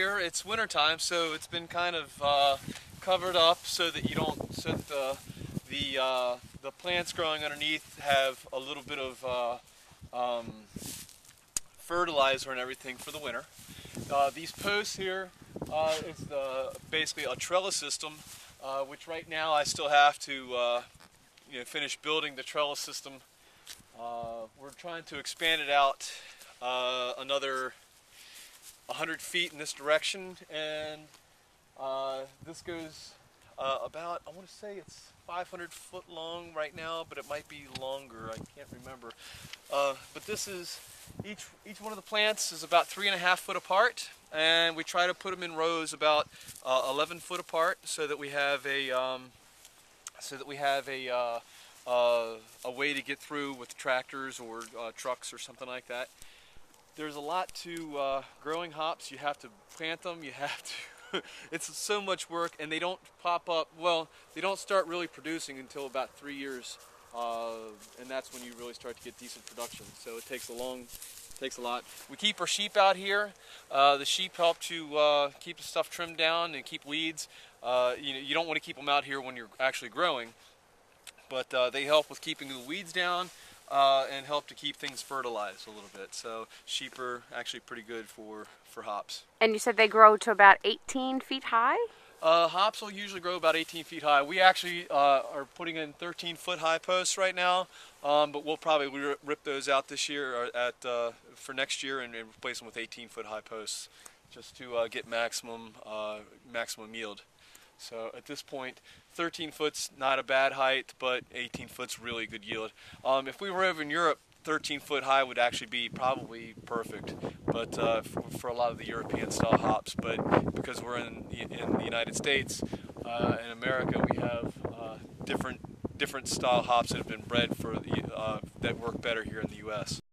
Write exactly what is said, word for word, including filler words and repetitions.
here. It's winter time, so it's been kind of uh, covered up so that you don't, so that the the, uh, the plants growing underneath have a little bit of uh, um, fertilizer and everything for the winter. Uh, these posts here uh, is the, basically a trellis system, uh, which right now I still have to uh, you know, finish building the trellis system. Uh, we're trying to expand it out uh, another one hundred feet in this direction, and uh, this goes uh, about, I want to say it's five hundred foot long right now, but it might be longer, I can't remember. Uh, but this is, each, each one of the plants is about three and a half foot apart, and we try to put them in rows about uh, eleven foot apart so that we have a, um, so that we have a, uh, uh, a way to get through with tractors or uh, trucks or something like that. There's a lot to uh, growing hops. You have to plant them, you have to, it's so much work, and they don't pop up, well, they don't start really producing until about three years, uh, and that's when you really start to get decent production. So it takes a long, takes a lot. We keep our sheep out here. Uh, the sheep help to uh, keep the stuff trimmed down and keep weeds. Uh, you know, you don't want to keep them out here when you're actually growing, but uh, they help with keeping the weeds down. Uh, and help to keep things fertilized a little bit. So sheep are actually pretty good for, for hops. And you said they grow to about eighteen feet high? Uh, hops will usually grow about eighteen feet high. We actually uh, are putting in thirteen foot high posts right now, um, but we'll probably rip those out this year or at, uh, for next year and, and replace them with eighteen foot high posts just to uh, get maximum, uh, maximum yield. So at this point, thirteen foot's not a bad height, but eighteen foot's really good yield. Um, if we were over in Europe, thirteen foot high would actually be probably perfect, but uh, for, for a lot of the European style hops. But because we're in in the United States, uh, in America, we have uh, different different style hops that have been bred for the uh, that work better here in the U S